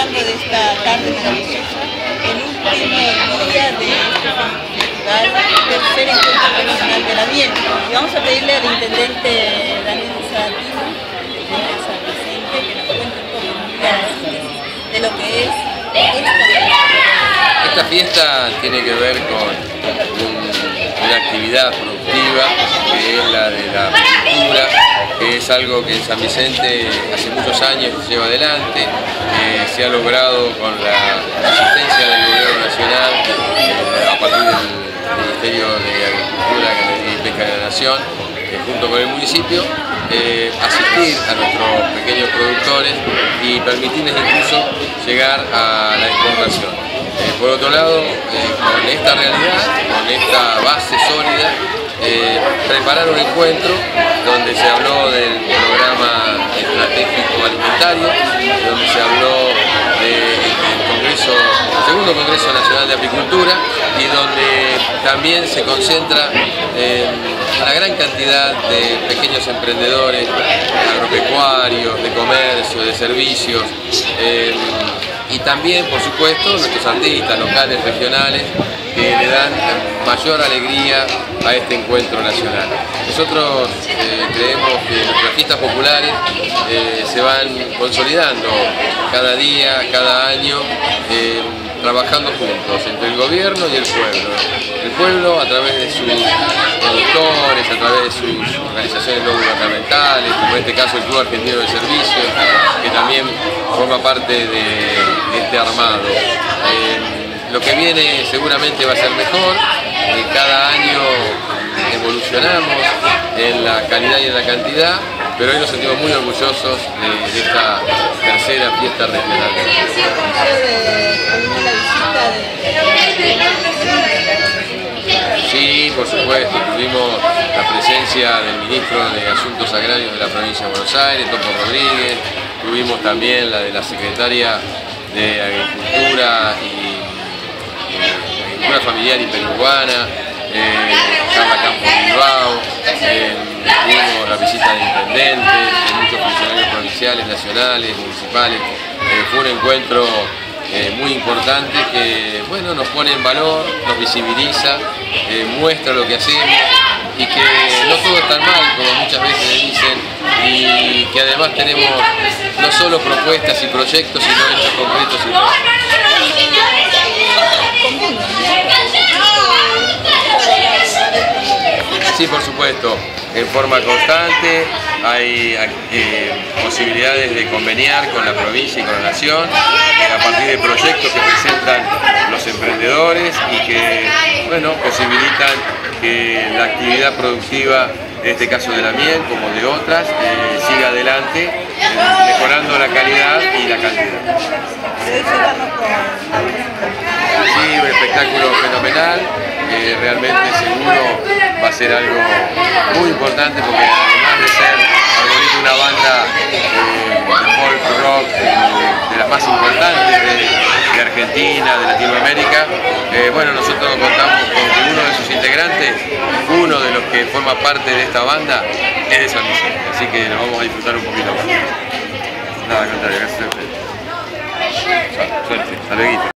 disfrutando de esta tarde maravillosa, el último día de este festival, tercer encuentro internacional de la miel. Y vamos a pedirle al intendente Daniel Sabatino, de San Vicente, que nos cuente un poco de lo que es esta fiesta. Esta fiesta tiene que ver con una actividad productiva que es la de la apicultura, que es algo que en San Vicente hace muchos años se lleva adelante, se ha logrado con la asistencia del Gobierno Nacional a partir del Ministerio de Agricultura, Ganadería y Pesca de la Nación, junto con el municipio, asistir a nuestros pequeños productores y permitirles incluso llegar a la exportación. Por otro lado, con esta realidad, con esta base sólida, preparar un encuentro donde se habló del programa estratégico alimentario, donde se habló del segundo Congreso Nacional de Apicultura y donde también se concentra la gran cantidad de pequeños emprendedores agropecuarios, de comercio, de servicios, y también, por supuesto, nuestros artistas locales, regionales, que le dan mayor alegría a este encuentro nacional. Nosotros creemos que nuestras fiestas populares se van consolidando cada día, cada año, trabajando juntos, entre el gobierno y el pueblo. El pueblo a través de sus productores, a través de sus organizaciones no gubernamentales, como en este caso el Club Argentino de Servicios, que también forma parte de este armado. Lo que viene seguramente va a ser mejor, cada año evolucionamos en la calidad y en la cantidad, pero hoy nos sentimos muy orgullosos de esta tercera fiesta regional. Sí, por supuesto, tuvimos la presencia del ministro de Asuntos Agrarios de la provincia de Buenos Aires, Topo Rodríguez, tuvimos también la de la secretaria de Agricultura y Agricultura Familiar y Periurbana, Carla Campos Bilbao, tuvimos la visita de intendentes, de muchos funcionarios provinciales, nacionales, municipales. Fue un encuentro muy importante que, bueno, nos pone en valor, nos visibiliza, muestra lo que hacemos y que no todo es tan mal como muchas veces dicen, y que además tenemos no solo propuestas y proyectos, sino hechos concretos y reales. Sí, por supuesto, en forma constante hay posibilidades de conveniar con la provincia y con la nación a partir de proyectos que presentan los emprendedores y que, bueno, posibilitan que la actividad productiva, en este caso de la miel como de otras, siga adelante, mejorando la calidad y la cantidad. Sí, un espectáculo fenomenal, realmente seguro va a ser algo muy importante porque además de ser una banda de folk rock de las más importantes de Argentina, de Latinoamérica, bueno, nosotros contamos con que uno de sus integrantes, uno de los que forma parte de esta banda, es de San Vicente, así que lo vamos a disfrutar un poquito más. Nada, al contrario, gracias a ustedes. Suerte, hasta luego.